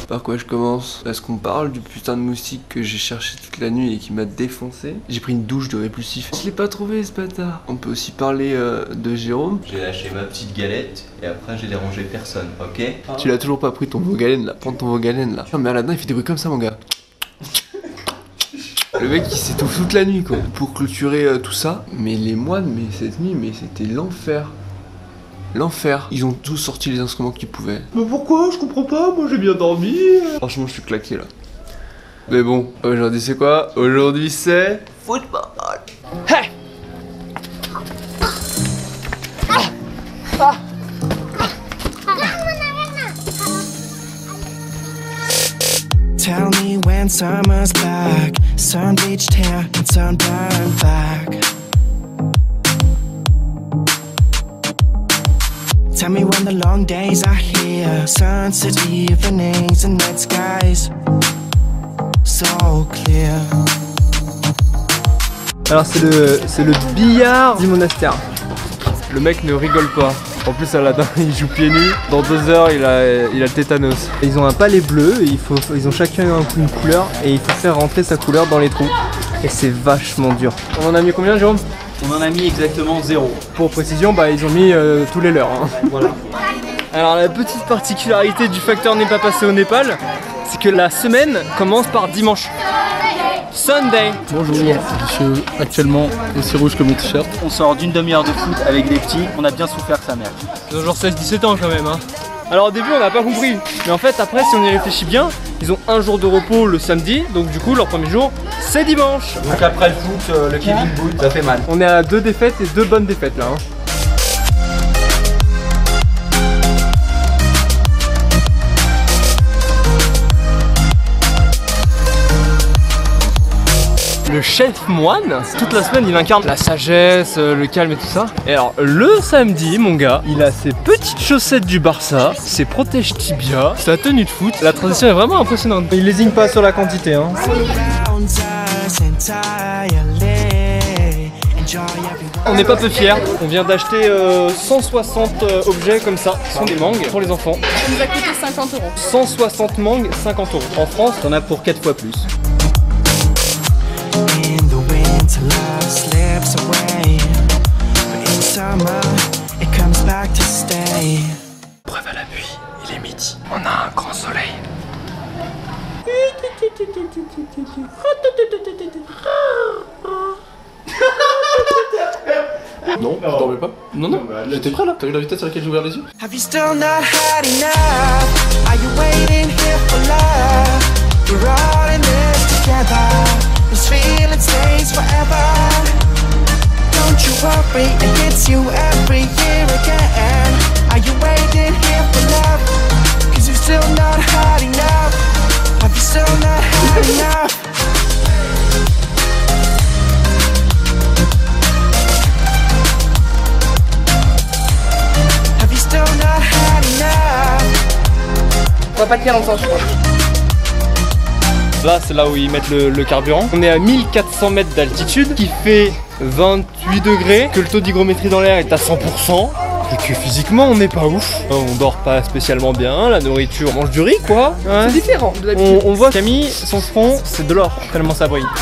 Par quoi je commence? Est-ce qu'on parle du putain de moustique que j'ai cherché toute la nuit et qui m'a défoncé? J'ai pris une douche de répulsif. Je l'ai pas trouvé ce bâtard. On peut aussi parler de Jérôme. J'ai lâché ma petite galette et après j'ai dérangé personne, ok? Tu l'as toujours pas pris ton Vogalène là. Prends ton Vogalène là. Non mais Aladdin il fait des bruits comme ça mon gars. Le mec il s'étouffe toute la nuit quoi. Pour clôturer tout ça. Mais les moines, mais cette nuit, mais c'était l'enfer. L'enfer. Ils ont tous sorti les instruments qu'ils pouvaient. Mais pourquoi? Je comprends pas, moi j'ai bien dormi. Franchement je suis claqué là. Mais bon, aujourd'hui c'est quoi? Aujourd'hui c'est... football. Hey! Tell me when summer's back, sun-bleached hair and sunburned back. Tell me when the long days are here, sunset evenings and night skies so clear. Alors c'est le billard du monastère. Le mec ne rigole pas. En plus Aladdin il joue pieds nus. Dans 2 heures il a le tétanos. Ils ont un palais bleu et ils ont chacun une couleur et il faut faire rentrer sa couleur dans les trous. Et c'est vachement dur. On en a mis combien Jérôme? On en a mis exactement 0. Pour précision, bah ils ont mis tous les leurs. Hein. Voilà. Alors la petite particularité du facteur n'est pas passé au Népal, c'est que la semaine commence par dimanche. Sunday. Bonjour, je suis actuellement aussi rouge que mon t-shirt. On sort d'une demi-heure de foot avec des petits, on a bien souffert que sa mère. Ils ont genre 16-17 ans quand même. Hein. Alors au début on n'a pas compris, mais en fait après si on y réfléchit bien, ils ont un jour de repos le samedi, donc du coup leur premier jour c'est dimanche. Donc après le foot, le Kevin Boot, ça fait mal. On est à 2 défaites et 2 bonnes défaites là. Hein. Le chef moine, toute la semaine il incarne la sagesse, le calme et tout ça. Et alors le samedi mon gars, il a ses petites chaussettes du Barça, ses protèges tibia, sa tenue de foot. La transition est vraiment impressionnante. Il lésigne pas sur la quantité hein. On n'est pas peu fiers, on vient d'acheter 160 objets comme ça, ce sont des mangues pour les enfants. Ça nous a coûté 50 €. 160 mangues, 50 €. En France, T'en as pour 4 fois plus. In the winter, love slips away, but in summer, it comes back to stay. Preuve à l'appui, il est midi, on a un grand soleil. Non, je dormais pas. Non, j'étais prêt là. T'as vu la vitesse à laquelle j'ai ouvert les yeux? Have you still not had enough? Are you waiting here for love? We're all in this together. This feeling stays forever. Don't you worry, it hits you every year again. Are you waiting here for love? Cause you've still not had enough. Have you still not had enough? Have you still not had enough? On va pas tenir longtemps je crois. Là c'est là où ils mettent le carburant. On est à 1400 mètres d'altitude qui fait 28 degrés, que le taux d'hygrométrie dans l'air est à 100% et que physiquement on n'est pas ouf. On dort pas spécialement bien, la nourriture, on mange du riz quoi. Ouais. C'est différent de d'habitude. On voit Camille, son front c'est de l'or, tellement ça brille.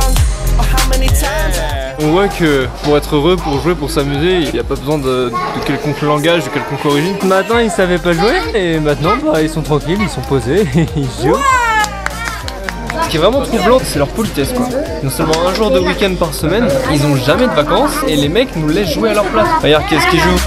On voit que pour être heureux, pour jouer, pour s'amuser, il n'y a pas besoin de quelconque langage, de quelconque origine. Ce matin ils savaient pas jouer et maintenant bah, ils sont tranquilles, ils sont posés et ils jouent. Ce qui est vraiment troublant, c'est leur politesse quoi. Ils ont seulement un jour de week-end par semaine, ils ont jamais de vacances et les mecs nous laissent jouer à leur place. Regarde qu'est-ce qu'ils jouent.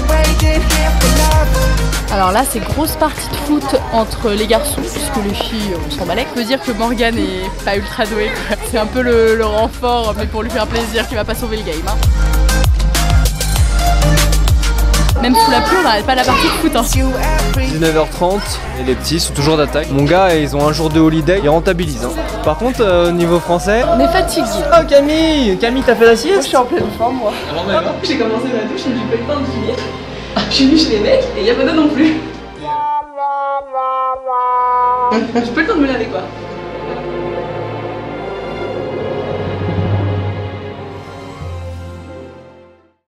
Alors là c'est grosse partie de foot entre les garçons, puisque les filles on s'en balèque. On peut dire que Morgane est pas ultra douée quoi. C'est un peu le renfort mais pour lui faire plaisir qui va pas sauver le game hein. Même sous la pluie on n'arrête pas la partie de foot hein. 19h30 et les petits sont toujours d'attaque. Mon gars ils ont un jour de holiday, ils rentabilisent hein. Par contre au niveau français... On est fatigué. Oh Camille t'as fait la sieste? Moi je suis en pleine forme moi. J'ai commencé ma douche et j'ai pas eu le temps de finir. Je suis venue chez les mecs et y'a pas d'eau non plus. J'ai pas eu le temps de me laver quoi.